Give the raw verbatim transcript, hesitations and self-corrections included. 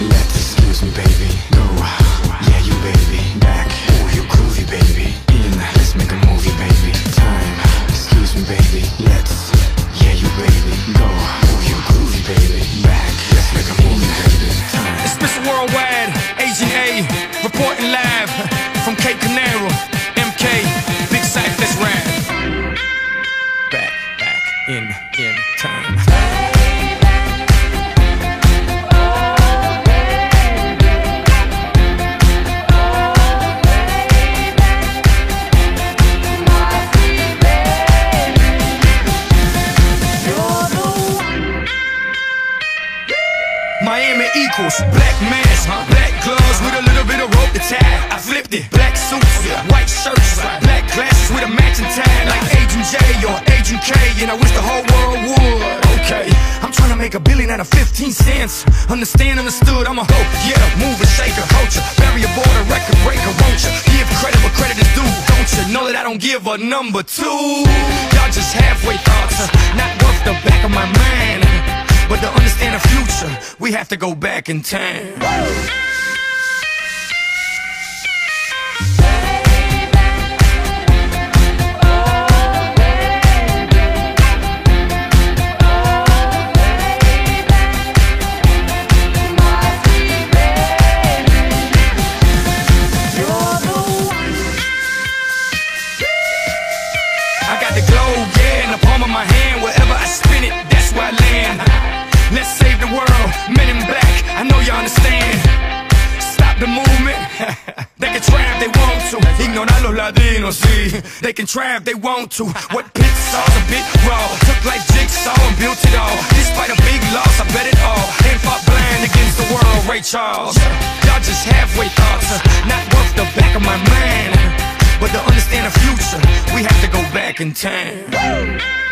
Let's, excuse me baby, go. Yeah, you baby, back. Ooh, you groovy baby. In, let's make a movie baby. Time, excuse me baby, let's. Yeah, you baby, go. Ooh, you groovy baby, back. Let's make a movie baby. Time. It's Mister Worldwide, Agent A, reporting live from Cape Canaveral. M K, Big Cypher, let's ride. Back, back, in, in time. Miami equals black mask, black gloves with a little bit of rope to tie. I flipped it, black suits, white shirts, black glasses with a matching tie, like Agent J or Agent K, and I wish the whole world would. Okay, I'm trying to make a billion out of fifteen cents. Understand, understood, I'm a hoe, yeah, mover, shaker, culture, barrier border, record breaker, won't you? Give credit where credit is due, don't you? Know that I don't give a number two. Y'all just halfway thoughts, not worth the back of my mind. But to understand the future, we have to go back in time. I got the globe, yeah, in the palm of my hand. Wherever I spin it, that's where I land. Let's save the world, men in black, I know you understand. Stop the movement. They can try if they want to. Ignorar los latinos, sí. They can try if they want to. What pit saw's a bit raw. Took like jigsaw and built it all. Despite a big loss, I bet it all. Ain't fought blind against the world, Ray Charles. Y'all just halfway thoughts, not worth the back of my mind. But to understand the future, we have to go back in time.